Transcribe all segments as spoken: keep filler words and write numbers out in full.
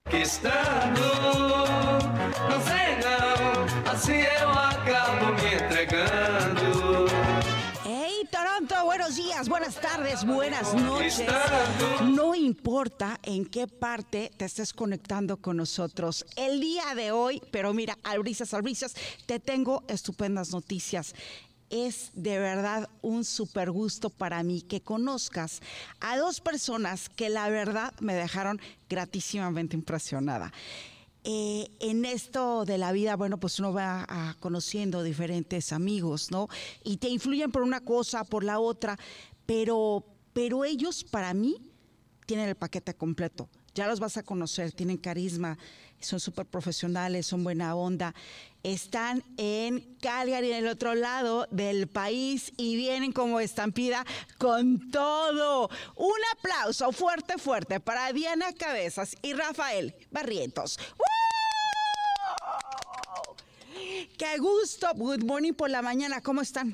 que estando, não sei não, assim eu acabo me entregando. Hey Toronto, buenos días, buenas tardes, buenas noches. No importa en qué parte te estés conectando con nosotros el día de hoy, pero mira, albrisas, albrisas, te tengo estupendas noticias. Es de verdad un súper gusto para mí que conozcas a dos personas que la verdad me dejaron gratísimamente impresionada. Eh, en esto de la vida, bueno, pues uno va a, conociendo diferentes amigos, ¿no? Y te influyen por una cosa, por la otra, pero, pero ellos para mí tienen el paquete completo. Ya los vas a conocer, tienen carisma, son súper profesionales, son buena onda. Están en Calgary, en el otro lado del país, y vienen como estampida con todo. Un aplauso fuerte, fuerte para Diana Cabezas y Rafael Barrientos. ¡Woo! ¡Qué gusto! Good morning por la mañana, ¿cómo están?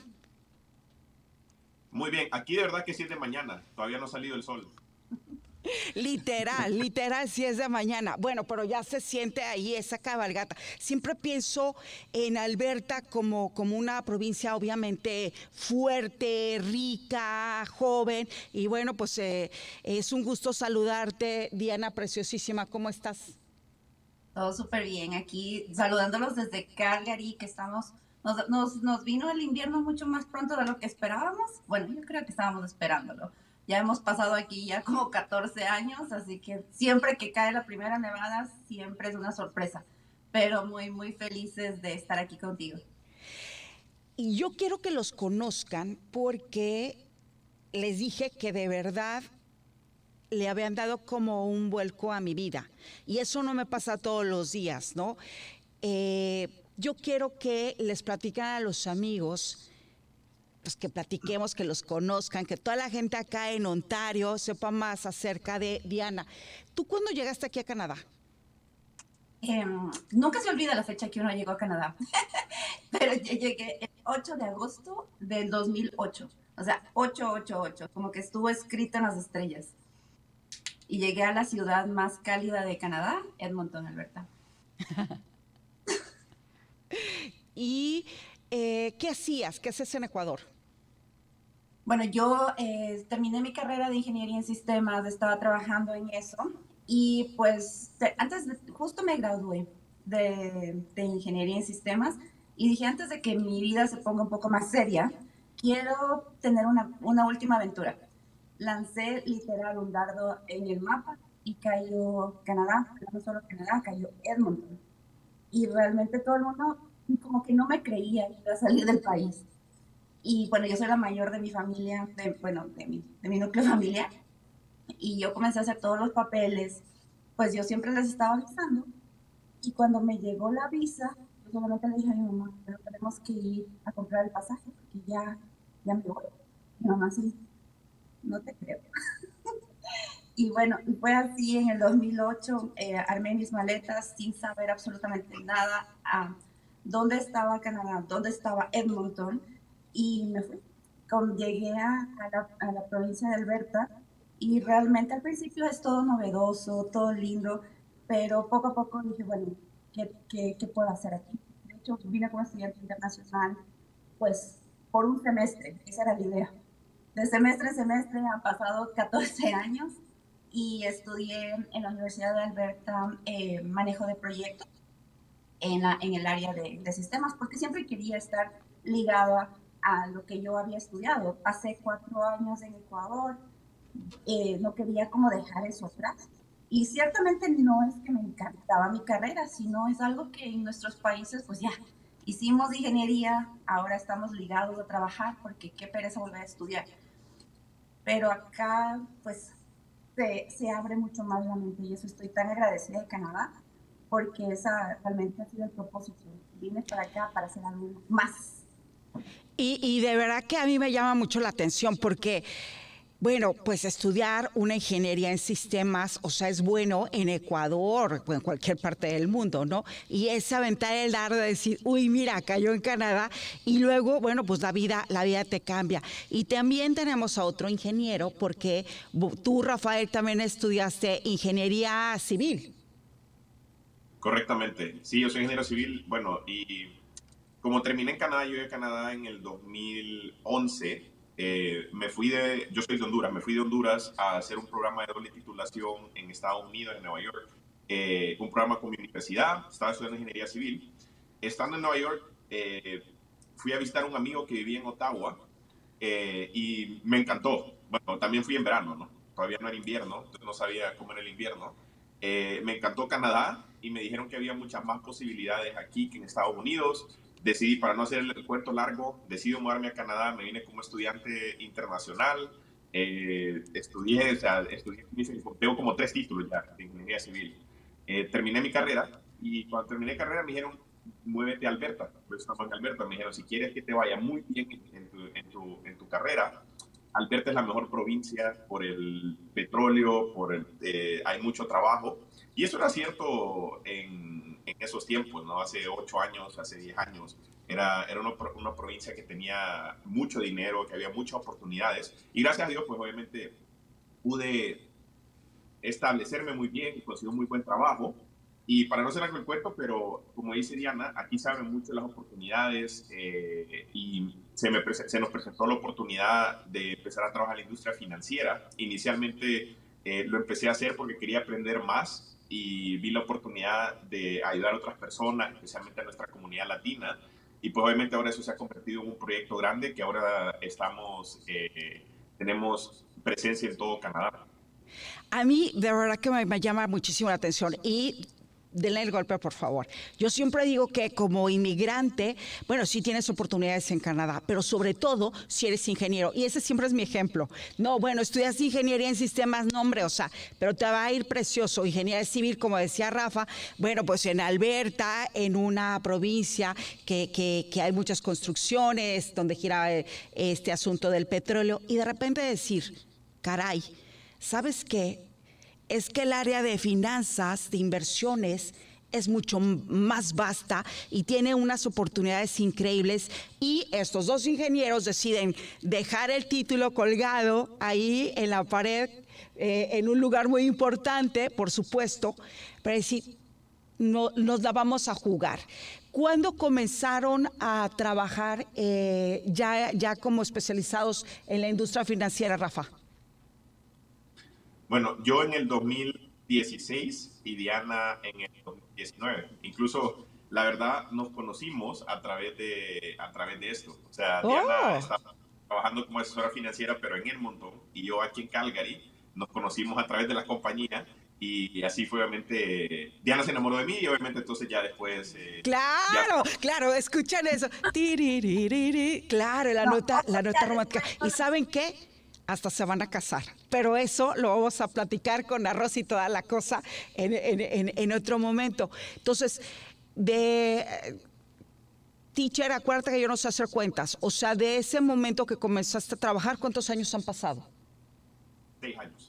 Muy bien, aquí de verdad que sí es de mañana, todavía no ha salido el sol. Literal, literal, si es de mañana. Bueno, pero ya se siente ahí esa cabalgata. Siempre pienso en Alberta como, como una provincia obviamente fuerte, rica, joven. Y bueno, pues eh, es un gusto saludarte, Diana, preciosísima. ¿Cómo estás? Todo súper bien. Aquí saludándolos desde Calgary, que estamos... Nos, nos, nos vino el invierno mucho más pronto de lo que esperábamos. Bueno, yo creo que estábamos esperándolo. Ya hemos pasado aquí ya como catorce años, así que siempre que cae la primera nevada, siempre es una sorpresa. Pero muy, muy felices de estar aquí contigo. Y yo quiero que los conozcan porque les dije que de verdad le habían dado como un vuelco a mi vida. Y eso no me pasa todos los días, ¿no? Eh, yo quiero que les platiquen a los amigos, pues que platiquemos, que los conozcan, que toda la gente acá en Ontario sepa más acerca de Diana. ¿Tú cuándo llegaste aquí a Canadá? Eh, nunca se olvida la fecha que uno llegó a Canadá, pero yo llegué el ocho de agosto del dos mil ocho, o sea, ocho ocho ocho, como que estuvo escrito en las estrellas. Y llegué a la ciudad más cálida de Canadá, Edmonton, Alberta. ¿Y eh, qué hacías? ¿Qué haces en Ecuador? Bueno, yo eh, terminé mi carrera de ingeniería en sistemas, estaba trabajando en eso y pues te, antes, de, justo me gradué de, de ingeniería en sistemas y dije antes de que mi vida se ponga un poco más seria, quiero tener una, una última aventura. Lancé literal un dardo en el mapa y cayó Canadá, pero no solo Canadá, cayó Edmonton. Y realmente todo el mundo como que no me creía que iba a salir del país. Y bueno, yo soy la mayor de mi familia, de, bueno, de mi, de mi núcleo familiar, y yo comencé a hacer todos los papeles, pues yo siempre les estaba avisando, y cuando me llegó la visa, yo solamente le dije a mi mamá, pero tenemos que ir a comprar el pasaje, porque ya, ya me voy. Mi mamá sí, no te creo. Y bueno, y fue así en el dos mil ocho, eh, armé mis maletas sin saber absolutamente nada a dónde estaba Canadá, dónde estaba Edmonton, y me fui. Como llegué a, a, la, a la provincia de Alberta y realmente al principio es todo novedoso, todo lindo, pero poco a poco dije, bueno, ¿qué, qué, qué puedo hacer aquí? De hecho, vine como estudiante internacional, pues por un semestre, esa era la idea. De semestre a semestre han pasado catorce años y estudié en la Universidad de Alberta eh, manejo de proyectos en, la, en el área de, de sistemas, porque siempre quería estar ligada a lo que yo había estudiado. Pasé cuatro años en Ecuador, eh, no quería como dejar eso atrás. Y ciertamente no es que me encantaba mi carrera, sino es algo que en nuestros países, pues ya, hicimos ingeniería, ahora estamos ligados a trabajar, porque qué pereza volver a estudiar. Pero acá, pues, se, se abre mucho más la mente y eso estoy tan agradecida de Canadá, porque esa realmente ha sido el propósito. Vine para acá para hacer algo más. Y, y de verdad que a mí me llama mucho la atención porque, bueno, pues estudiar una ingeniería en sistemas, o sea, es bueno en Ecuador o en cualquier parte del mundo, ¿no? Y es aventar el dardo de decir, uy, mira, cayó en Canadá, y luego, bueno, pues la vida, la vida te cambia. Y también tenemos a otro ingeniero, porque tú, Rafael, también estudiaste ingeniería civil. Correctamente. Sí, yo soy ingeniero civil. Bueno, y como terminé en Canadá, yo llegué a Canadá en el dos mil once. Eh, me fui de, yo soy de Honduras, me fui de Honduras a hacer un programa de doble titulación en Estados Unidos, en Nueva York. Eh, un programa con mi universidad, estaba estudiando ingeniería civil. Estando en Nueva York, eh, fui a visitar a un amigo que vivía en Ottawa eh, y me encantó. Bueno, también fui en verano, ¿no? Todavía no era invierno, entonces no sabía cómo era el invierno. Eh, me encantó Canadá y me dijeron que había muchas más posibilidades aquí que en Estados Unidos. Decidí, para no hacer el cuento largo, decidí mudarme a Canadá, me vine como estudiante internacional, eh, estudié, o sea, estudié, tengo como tres títulos ya de ingeniería civil. Eh, terminé mi carrera y cuando terminé mi carrera me dijeron, muévete a Alberta, pues estamos en Alberta, me dijeron, si quieres que te vaya muy bien en tu, en tu, en tu carrera, Alberta es la mejor provincia por el petróleo, por el, eh, hay mucho trabajo. Y eso era cierto en, en esos tiempos, ¿no? Hace ocho años, hace diez años. Era, era una, una provincia que tenía mucho dinero, que había muchas oportunidades. Y gracias a Dios, pues obviamente pude establecerme muy bien y conseguir un muy buen trabajo. Y para no ser algo el cuento, pero como dice Diana, aquí saben mucho las oportunidades eh, y se, me se nos presentó la oportunidad de empezar a trabajar en la industria financiera. Inicialmente eh, lo empecé a hacer porque quería aprender más y vi la oportunidad de ayudar a otras personas, especialmente a nuestra comunidad latina. Y pues obviamente ahora eso se ha convertido en un proyecto grande que ahora estamos, eh, tenemos presencia en todo Canadá. A mí, de verdad que me, me llama muchísimo la atención y denle el golpe, por favor. Yo siempre digo que como inmigrante, bueno, sí tienes oportunidades en Canadá, pero sobre todo si eres ingeniero. Y ese siempre es mi ejemplo. No, bueno, estudias ingeniería en sistemas, no, hombre, o sea, pero te va a ir precioso. Ingeniería civil, como decía Rafa, bueno, pues en Alberta, en una provincia que, que, que hay muchas construcciones, donde gira este asunto del petróleo, y de repente decir, caray, ¿sabes qué? Es que el área de finanzas, de inversiones, es mucho más vasta y tiene unas oportunidades increíbles. Y estos dos ingenieros deciden dejar el título colgado ahí en la pared, eh, en un lugar muy importante, por supuesto, para decir, no, nos la vamos a jugar. ¿Cuándo comenzaron a trabajar eh, ya, ya como especializados en la industria financiera, Rafa? Bueno, yo en el dos mil dieciséis y Diana en el dos mil diecinueve. Incluso, la verdad, nos conocimos a través de, a través de esto. O sea, oh. Diana estaba trabajando como asesora financiera, pero en Edmonton, y yo aquí en Calgary. Nos conocimos a través de la compañía y así fue, obviamente, Diana se enamoró de mí y obviamente entonces ya después... Eh, claro, ya... claro, escuchan eso. Claro, la No, nota, la nota ya romántica. después- ¿Y saben qué? Hasta se van a casar. Pero eso lo vamos a platicar con arroz y toda la cosa en, en, en, en otro momento. Entonces, de... Teacher, acuérdate que yo no sé hacer cuentas. O sea, de ese momento que comenzaste a trabajar, ¿cuántos años han pasado? Seis años.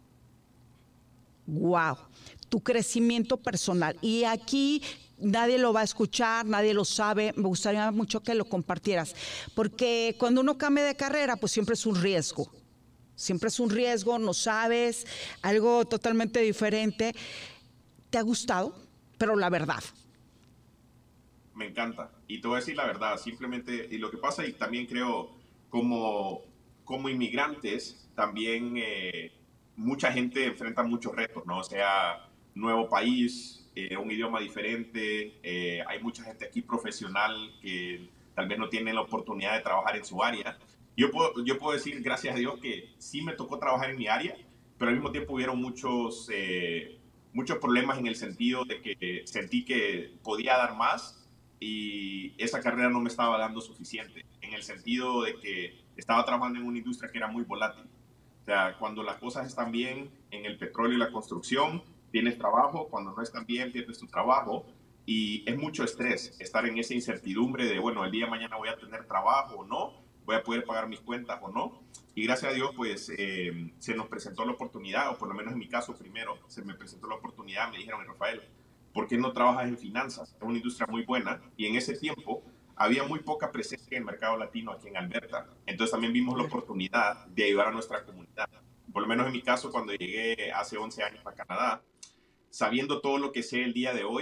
Wow, tu crecimiento personal. Y aquí nadie lo va a escuchar, nadie lo sabe. Me gustaría mucho que lo compartieras. Porque cuando uno cambia de carrera, pues siempre es un riesgo. Siempre es un riesgo, no sabes, algo totalmente diferente. ¿Te ha gustado? Pero la verdad. Me encanta. Y te voy a decir la verdad, simplemente, y lo que pasa, y también creo, como, como inmigrantes, también eh, mucha gente enfrenta muchos retos, ¿no? O sea, nuevo país, eh, un idioma diferente, eh, hay mucha gente aquí profesional que tal vez no tiene la oportunidad de trabajar en su área. Yo puedo, yo puedo decir, gracias a Dios, que sí me tocó trabajar en mi área, pero al mismo tiempo hubieron muchos, eh, muchos problemas en el sentido de que sentí que podía dar más y esa carrera no me estaba dando suficiente, en el sentido de que estaba trabajando en una industria que era muy volátil. O sea, cuando las cosas están bien en el petróleo y la construcción, tienes trabajo, cuando no están bien, pierdes tu trabajo, y es mucho estrés estar en esa incertidumbre de, bueno, el día de mañana voy a tener trabajo o no, voy a poder pagar mis cuentas o no, y gracias a Dios, pues, eh, se nos presentó la oportunidad, o por lo menos en mi caso primero, se me presentó la oportunidad, me dijeron, Rafael, ¿por qué no trabajas en finanzas? Es una industria muy buena, y en ese tiempo había muy poca presencia en el mercado latino aquí en Alberta. Entonces también vimos la oportunidad de ayudar a nuestra comunidad. Por lo menos en mi caso, cuando llegué hace once años a Canadá, sabiendo todo lo que sé el día de hoy,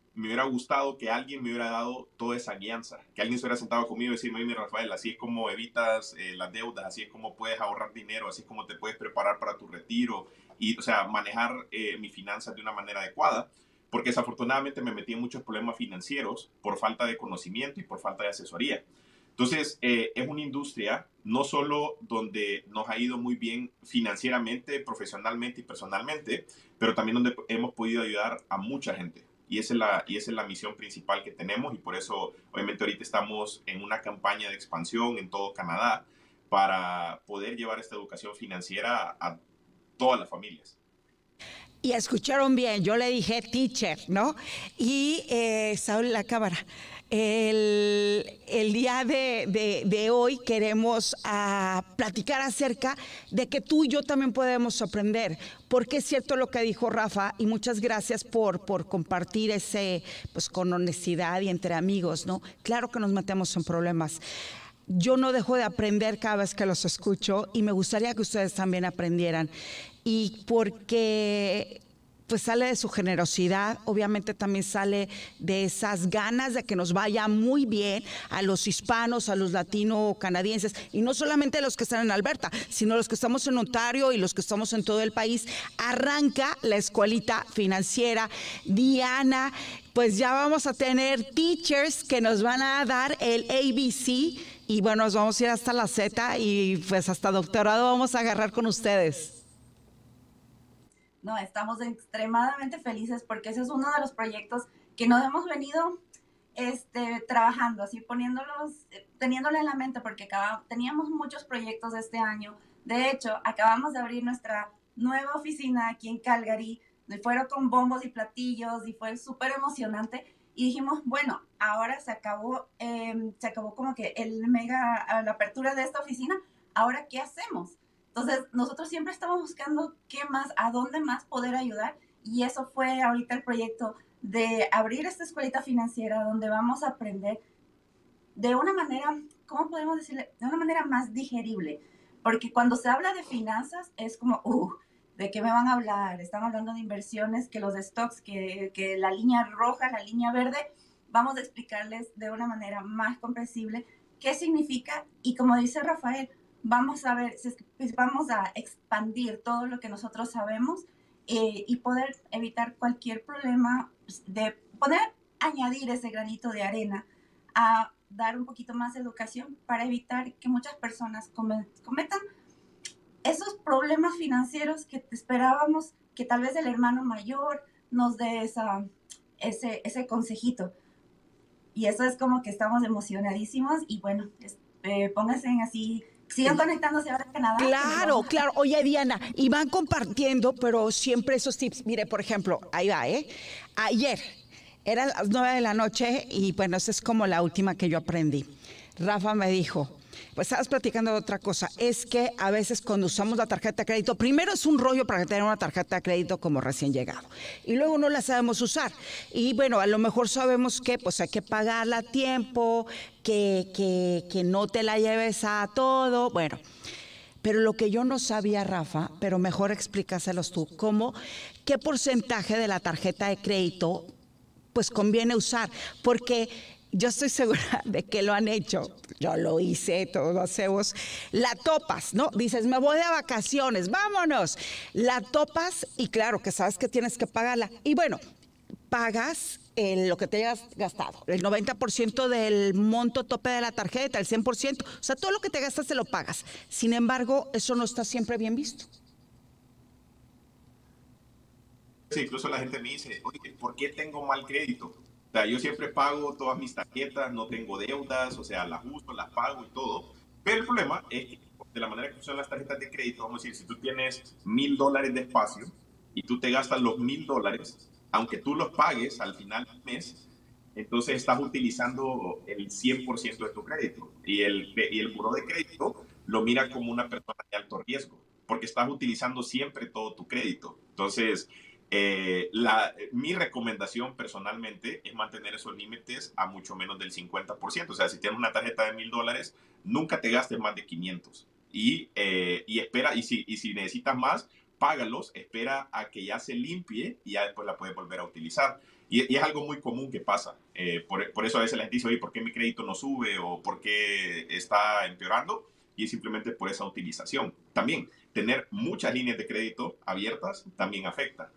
me hubiera gustado que alguien me hubiera dado toda esa guianza, que alguien se hubiera sentado conmigo y decirme, mira Rafael, así es como evitas eh, las deudas, así es como puedes ahorrar dinero, así es como te puedes preparar para tu retiro y, o sea, manejar eh, mis finanzas de una manera adecuada, porque desafortunadamente me metí en muchos problemas financieros por falta de conocimiento y por falta de asesoría. Entonces, eh, es una industria no solo donde nos ha ido muy bien financieramente, profesionalmente y personalmente, pero también donde hemos podido ayudar a mucha gente. Y esa, es la, y esa es la misión principal que tenemos y por eso obviamente ahorita estamos en una campaña de expansión en todo Canadá para poder llevar esta educación financiera a, a todas las familias. Y escucharon bien, yo le dije teacher, ¿no? Y eh, Saúl la cámara. El, el día de, de, de hoy queremos uh, platicar acerca de que tú y yo también podemos aprender, porque es cierto lo que dijo Rafa, y muchas gracias por, por compartir ese, pues con honestidad y entre amigos, ¿no? Claro que nos metemos en problemas. Yo no dejo de aprender cada vez que los escucho y me gustaría que ustedes también aprendieran. Y porque pues sale de su generosidad, obviamente también sale de esas ganas de que nos vaya muy bien a los hispanos, a los latino-canadienses, y no solamente a los que están en Alberta, sino los que estamos en Ontario y los que estamos en todo el país. Arranca la escuelita financiera. Diana, pues ya vamos a tener teachers que nos van a dar el A B C, y bueno, nos vamos a ir hasta la Z y pues hasta doctorado vamos a agarrar con ustedes. No, estamos extremadamente felices porque ese es uno de los proyectos que nos hemos venido este, trabajando, así poniéndolos, teniéndole en la mente, porque acá teníamos muchos proyectos este año. De hecho, acabamos de abrir nuestra nueva oficina aquí en Calgary, fueron con bombos y platillos y fue súper emocionante. Y dijimos, bueno, ahora se acabó, eh, se acabó como que el mega, la apertura de esta oficina, ¿ahora qué hacemos? Entonces, nosotros siempre estamos buscando qué más, a dónde más poder ayudar, y eso fue ahorita el proyecto de abrir esta escuelita financiera donde vamos a aprender de una manera, ¿cómo podemos decirle? De una manera más digerible, porque cuando se habla de finanzas es como, uh, ¿de qué me van a hablar? Están hablando de inversiones, que los stocks, que, que la línea roja, la línea verde. Vamos a explicarles de una manera más comprensible qué significa, y como dice Rafael, vamos a ver, vamos a expandir todo lo que nosotros sabemos eh, y poder evitar cualquier problema, de poder añadir ese granito de arena a dar un poquito más de educación para evitar que muchas personas cometan esos problemas financieros que esperábamos que tal vez el hermano mayor nos dé esa, ese, ese consejito. Y eso es como que estamos emocionadísimos y bueno, es, eh, pónganse en así... Sigan conectándose ahora a Canadá. Claro, claro. Oye, Diana, y van compartiendo, pero siempre esos tips. Mire, por ejemplo, ahí va, ¿eh? Ayer, eran las nueve de la noche y bueno, esa es como la última que yo aprendí. Rafa me dijo, pues estabas platicando de otra cosa, es que a veces cuando usamos la tarjeta de crédito, primero es un rollo para tener una tarjeta de crédito como recién llegado, y luego no la sabemos usar, y bueno, a lo mejor sabemos que pues hay que pagarla a tiempo, que, que, que no te la lleves a todo, bueno, pero lo que yo no sabía, Rafa, pero mejor explícaselos tú, cómo, qué porcentaje de la tarjeta de crédito pues conviene usar, porque yo estoy segura de que lo han hecho. Yo lo hice, todos lo hacemos. La topas, ¿no? Dices, me voy de vacaciones, vámonos. La topas y claro que sabes que tienes que pagarla. Y bueno, pagas eh, lo que te hayas gastado. El noventa por ciento del monto tope de la tarjeta, el cien por ciento. O sea, todo lo que te gastas te lo pagas. Sin embargo, eso no está siempre bien visto. Sí, incluso la gente me dice, oye, ¿por qué tengo mal crédito? O sea, yo siempre pago todas mis tarjetas, no tengo deudas, o sea, las uso, las pago y todo. Pero el problema es que de la manera que funcionan las tarjetas de crédito, vamos a decir, si tú tienes mil dólares de espacio y tú te gastas los mil dólares, aunque tú los pagues al final del mes, entonces estás utilizando el cien por ciento de tu crédito. Y el, y el buró de crédito lo mira como una persona de alto riesgo, porque estás utilizando siempre todo tu crédito. Entonces, Eh, la, mi recomendación personalmente es mantener esos límites a mucho menos del cincuenta por ciento. O sea, si tienes una tarjeta de mil dólares, nunca te gastes más de quinientos. Y, eh, y espera, y si, y si necesitas más, págalos, espera a que ya se limpie y ya después la puede volver a utilizar. Y, y es algo muy común que pasa. Eh, por, por eso a veces la gente dice, oye, ¿por qué mi crédito no sube? ¿O por qué está empeorando? Y es simplemente por esa utilización. También, tener muchas líneas de crédito abiertas también afecta.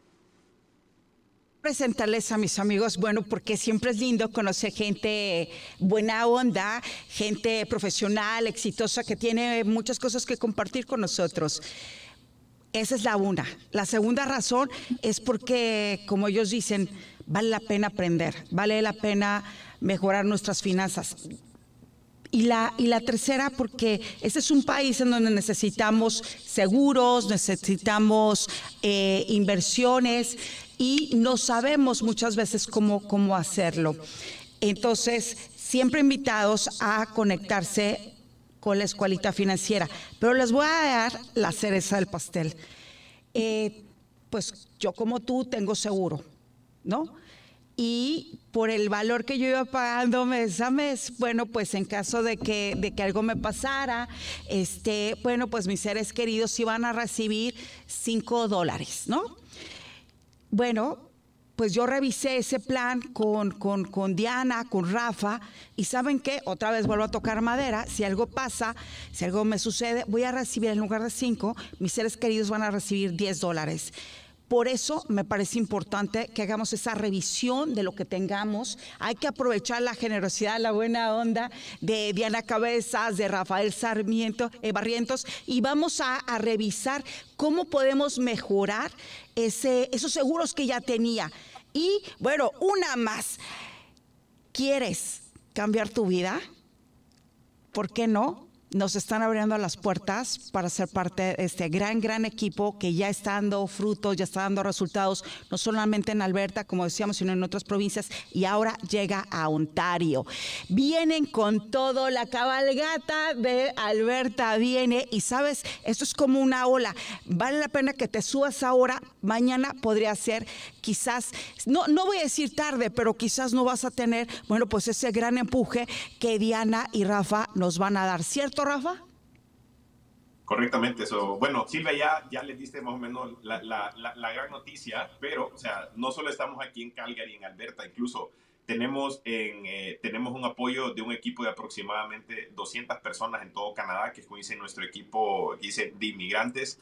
Presentarles a mis amigos, bueno, porque siempre es lindo conocer gente buena onda, gente profesional, exitosa, que tiene muchas cosas que compartir con nosotros. Esa es la una. La segunda razón es porque, como ellos dicen, vale la pena aprender, vale la pena mejorar nuestras finanzas. Y la, y la tercera, porque este es un país en donde necesitamos seguros, necesitamos eh, inversiones y no sabemos muchas veces cómo, cómo hacerlo. Entonces, siempre invitados a conectarse con la Escuelita Financiera. Pero les voy a dar la cereza del pastel. Eh, pues yo como tú tengo seguro, ¿no? Y por el valor que yo iba pagando mes a mes, bueno, pues en caso de que, de que algo me pasara, este, bueno, pues mis seres queridos iban a recibir cinco dólares, ¿no? Bueno, pues yo revisé ese plan con, con, con Diana, con Rafa, y ¿saben qué? Otra vez vuelvo a tocar madera. Si algo pasa, si algo me sucede, voy a recibir en lugar de cinco, mis seres queridos van a recibir diez dólares. Por eso me parece importante que hagamos esa revisión de lo que tengamos. Hay que aprovechar la generosidad, la buena onda de Diana Cabezas, de Rafael Sarmiento, eh, Barrientos, y vamos a, a revisar cómo podemos mejorar ese, esos seguros que ya tenía. Y bueno, una más. ¿Quieres cambiar tu vida? ¿Por qué no? Nos están abriendo las puertas para ser parte de este gran, gran equipo que ya está dando frutos, ya está dando resultados, no solamente en Alberta, como decíamos, sino en otras provincias, y ahora llega a Ontario. Vienen con todo, la cabalgata de Alberta viene, y sabes, esto es como una ola. Vale la pena que te subas ahora, mañana podría ser, quizás, no, no voy a decir tarde, pero quizás no vas a tener, bueno, pues ese gran empuje que Diana y Rafa nos van a dar, ¿cierto, Rafa? Correctamente, eso. Bueno, Silvia, ya, ya les diste más o menos la, la, la, la gran noticia, pero, o sea, no solo estamos aquí en Calgary, en Alberta, incluso tenemos, en, eh, tenemos un apoyo de un equipo de aproximadamente doscientas personas en todo Canadá, que es como dice nuestro equipo, que dice de inmigrantes,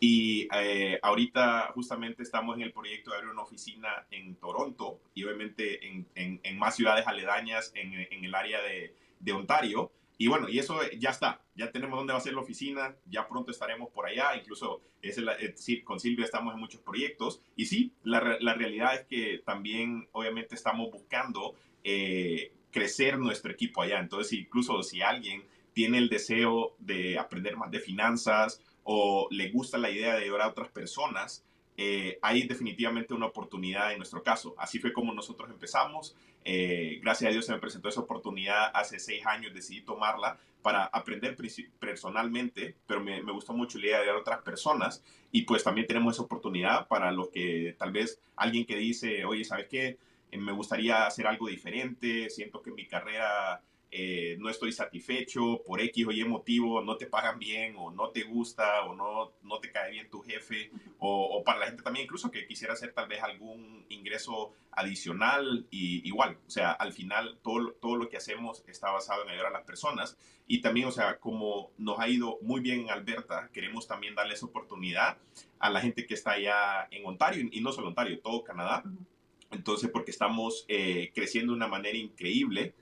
y eh, ahorita justamente estamos en el proyecto de abrir una oficina en Toronto y obviamente en, en, en más ciudades aledañas en, en el área de, de Ontario. Y bueno, y eso ya está, ya tenemos dónde va a ser la oficina, ya pronto estaremos por allá, incluso es el, el, con Silvia estamos en muchos proyectos. Y sí, la, la realidad es que también obviamente estamos buscando eh, crecer nuestro equipo allá. Entonces, incluso si alguien tiene el deseo de aprender más de finanzas o le gusta la idea de ayudar a otras personas, eh, hay definitivamente una oportunidad en nuestro caso. Así fue como nosotros empezamos. Eh, gracias a Dios se me presentó esa oportunidad hace seis años, decidí tomarla para aprender personalmente, pero me, me gustó mucho la idea de ayudar a otras personas, y pues también tenemos esa oportunidad para los que tal vez alguien que dice, oye, ¿sabes qué? Eh, me gustaría hacer algo diferente, siento que mi carrera eh, no estoy satisfecho por X o Y motivo, no te pagan bien o no te gusta o no, no te cae bien tu jefe, o, o para la gente también incluso que quisiera hacer tal vez algún ingreso adicional, y igual, o sea, al final todo, todo lo que hacemos está basado en ayudar a las personas. Y también, o sea, como nos ha ido muy bien en Alberta, queremos también darle esa oportunidad a la gente que está allá en Ontario, y no solo Ontario, todo Canadá. Entonces, porque estamos eh, creciendo de una manera increíble.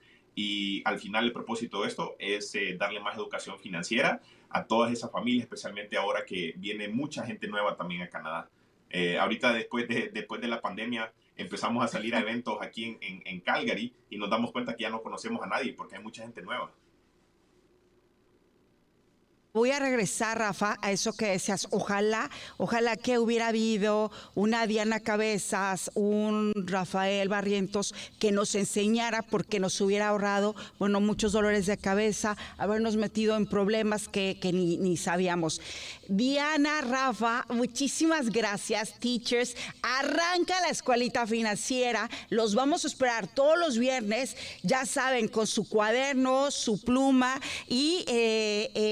Y al final el propósito de esto es eh, darle más educación financiera a todas esas familias, especialmente ahora que viene mucha gente nueva también a Canadá. Eh, ahorita después de, después de la pandemia empezamos a salir a eventos aquí en, en, en Calgary y nos damos cuenta que ya no conocemos a nadie porque hay mucha gente nueva. Voy a regresar, Rafa, a eso que decías. Ojalá, ojalá que hubiera habido una Diana Cabezas, un Rafael Barrientos que nos enseñara, porque nos hubiera ahorrado, bueno, muchos dolores de cabeza, habernos metido en problemas que, que ni, ni sabíamos. Diana, Rafa, muchísimas gracias, teachers. Arranca la Escuelita Financiera. Los vamos a esperar todos los viernes, ya saben, con su cuaderno, su pluma, y eh, eh, vamos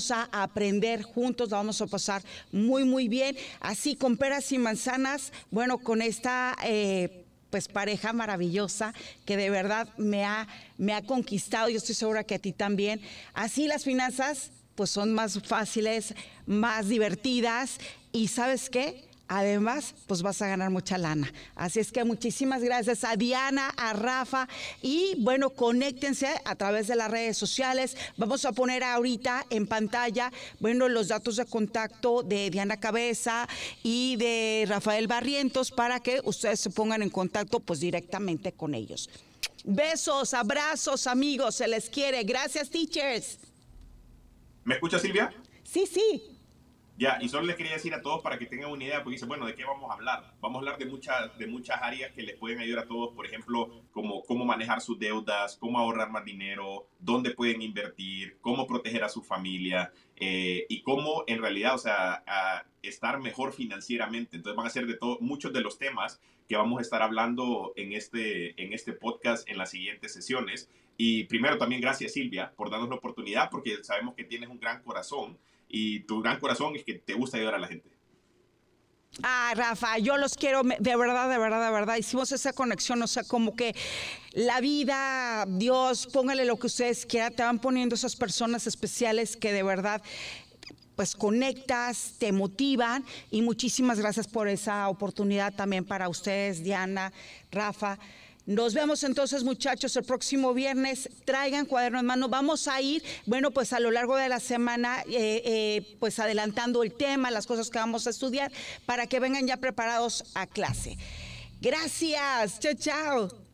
vamos a aprender juntos, la vamos a pasar muy, muy bien. Así con peras y manzanas, bueno, con esta... Eh, pues pareja maravillosa que de verdad me ha, me ha conquistado, yo estoy segura que a ti también. Así las finanzas pues son más fáciles, más divertidas y ¿sabes qué? Además, pues vas a ganar mucha lana. Así es que muchísimas gracias a Diana, a Rafa y bueno, conéctense a través de las redes sociales. Vamos a poner ahorita en pantalla, bueno, los datos de contacto de Diana Cabeza y de Rafael Barrientos para que ustedes se pongan en contacto pues directamente con ellos. Besos, abrazos, amigos, se les quiere. Gracias, teachers. ¿Me escucha, Silvia? Sí, sí. Ya, y solo les quería decir a todos para que tengan una idea, porque dicen, bueno, ¿de qué vamos a hablar? Vamos a hablar de muchas, de muchas áreas que les pueden ayudar a todos, por ejemplo, como cómo manejar sus deudas, cómo ahorrar más dinero, dónde pueden invertir, cómo proteger a su familia eh, y cómo en realidad, o sea, a estar mejor financieramente. Entonces van a ser de todo, muchos de los temas que vamos a estar hablando en este, en este podcast en las siguientes sesiones. Y primero también gracias, Silvia, por darnos la oportunidad, porque sabemos que tienes un gran corazón. Y tu gran corazón es que te gusta ayudar a la gente. Ah, Rafa, yo los quiero, de verdad, de verdad, de verdad. Hicimos esa conexión, o sea, como que la vida, Dios, póngale lo que ustedes quieran, te van poniendo esas personas especiales que de verdad, pues conectas, te motivan. Y muchísimas gracias por esa oportunidad también para ustedes, Diana, Rafa. Nos vemos entonces, muchachos, el próximo viernes. Traigan cuaderno en mano. Vamos a ir, bueno, pues a lo largo de la semana, eh, eh, pues adelantando el tema, las cosas que vamos a estudiar, para que vengan ya preparados a clase. Gracias. Chao, chao.